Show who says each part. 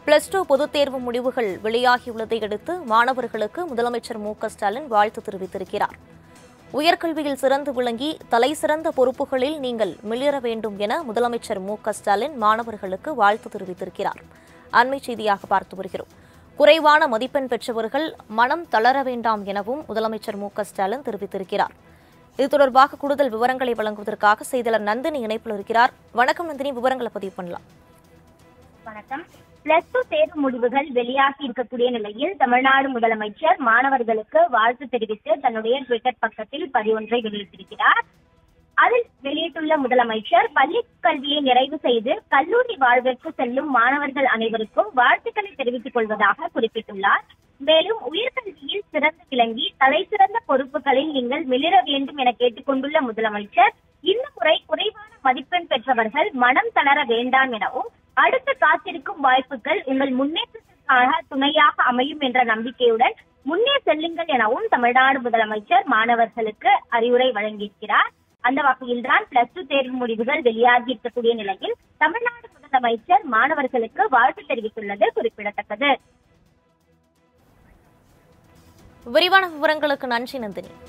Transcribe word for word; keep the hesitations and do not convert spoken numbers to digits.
Speaker 1: Plus two பொதுத் தேர்வு முடிவுகள் வெளியாகியுள்ளதை அடுத்து மாணவர்களுக்கு முதலமைச்சர் மு க ஸ்டாலின் வாழ்த்து தெரிவித்திருக்கிறார். உயர்கல்வியில் சிறந்து விளங்கி தலைசிறந்த பொறுப்புகளில் நீங்கள் மிளிர வேண்டும் என முதலமைச்சர் மு க ஸ்டாலின் மாணவர்களுக்கு வாழ்த்து தெரிவித்திருக்கிறார். அண்மை செய்தியாக பார்த்து வருகிறோம். குறைவான மதிப்பெண் பெற்றவர்கள் மனம் தளர வேண்டாம் எனவும் முதலமைச்சர் மு க ஸ்டாலின் தெரிவித்திருக்கிறார். இது தொடர்பாக கூடுதல் விவரங்களை வழங்குவதற்காக செய்தியாளர் நந்தினி இணைப்பில் இருக்கிறார். வணக்கம் நந்தினி, விவரங்களை பதிவு பண்ணலாம்.
Speaker 2: வணக்கம். பிளஸ் டூ தேர்வு முடிவுகள் வெளியாகி இருக்கக்கூடிய நிலையில் தமிழ்நாடு முதலமைச்சர் மாணவர்களுக்கு வாழ்த்து தெரிவித்து தன்னுடைய ட்விட்டர் பக்கத்தில் பதிவொன்றை வெளியிட்டிருக்கிறார். அதில் வெளியிட்டுள்ள முதலமைச்சர் பள்ளி கல்வியை நிறைவு செய்து கல்லூரி வாழ்விற்கு செல்லும் மாணவர்கள் அனைவருக்கும் வாழ்த்துக்களை தெரிவித்துக் கொள்வதாக குறிப்பிட்டுள்ளார். மேலும் உயர்கல்வியில் சிறந்து விளங்கி தலை சிறந்த பொறுப்புகளில் நீங்கள் மிளிர வேண்டும் என கேட்டுக் கொண்டுள்ள முதலமைச்சர் இந்த முறை குறைவான மதிப்பெண் பெற்றவர்கள் மனம் தளர வேண்டாம் எனவும் அடுத்த காத்திருக்கும் வாய்ப்புகள் உங்கள் முன்னேற்றத்திற்காக துணையாக அமையும் என்ற நம்பிக்கையுடன் முன்னே செல்லுங்கள் எனவும் தமிழ்நாடு முதலமைச்சர் மாணவர்களுக்கு அறிவுரை வழங்கியிருக்கிறார். அந்த வகையில்தான் பிளஸ் டூ தேர்வு முடிவுகள் வெளியாகி இருக்கக்கூடிய நிலையில் தமிழ்நாடு முதலமைச்சர் மாணவர்களுக்கு வாழ்த்து தெரிவித்துள்ளது குறிப்பிடத்தக்கது.
Speaker 1: விரிவான விவரங்களுக்கு நன்றி நந்தினி.